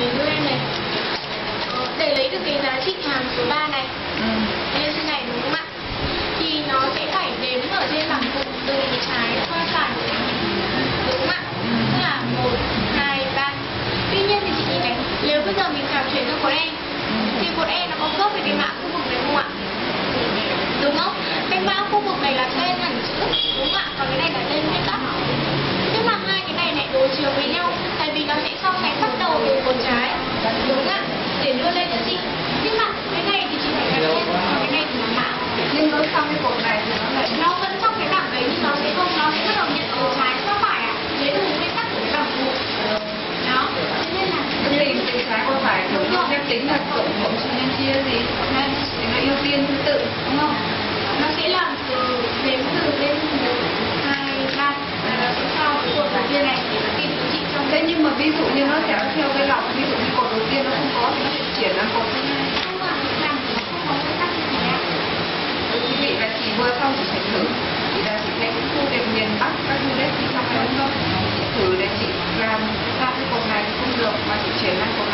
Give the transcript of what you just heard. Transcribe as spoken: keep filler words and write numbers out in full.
đưa em này. Ờ, để lấy được cái giá trị hàm số ba này. Ừ. Đây trên này đúng không ạ? Thì nó sẽ phải đếm ở trên bảng cùng từ trái qua phải. Đúng không ạ? Ừ. Tức là một, hai, ba. Tuy nhiên thì chị nhìn này, nếu bây giờ mình trào chuyển sang cột E thì cột E nó có khớp với cái mã khu vực này không ạ? Đúng không? Cái mã khu vực này là tên hẳn chữ, đúng không ạ? Còn cái này là tên viết tắt. Tức là hai cái này lại đối chiếu với nhau, tại vì nó sẽ so sánh bắt đầu từ cột trái, đúng không ạ? Để đưa lên giá trị. Nhưng mà cái này thì chỉ phải đặt tên, cái này thì là mã. Nhưng nó trong cái cột này thì nó lại nó vẫn trong cái bảng đấy nhưng nó sẽ không, nó sẽ bắt đầu nhận từ trái qua phải ạ. Lấy từ nguyên tắc của cái bảng một. Đó, thế nên là tìm từ trái qua phải đúng không? Em tính là cộng cộng trừ nhân chia gì? Nên thì nó ưu tiên thứ tự đúng không? Nó sẽ làm từ đếm từ lên một, hai, ba và nó sẽ sau cái cột đầu tiên này để nó tìm giá trị trong. Thế nhưng mà ví dụ như nó sẽ theo cái lọc, ví dụ như cột đầu tiên nó không có thì nó sẽ chuyển sang cột thứ hai. Không ạ, làm thì nó không có nguyên tắc như thế ạ. Quý vị là chỉ vừa xong chị phải thử, chị là chị thấy cái khu đẹp miền Bắc các khu đấy thì trong đấy không? Chị thử để chị làm ra cái cột này không được mà chị chuyển sang cột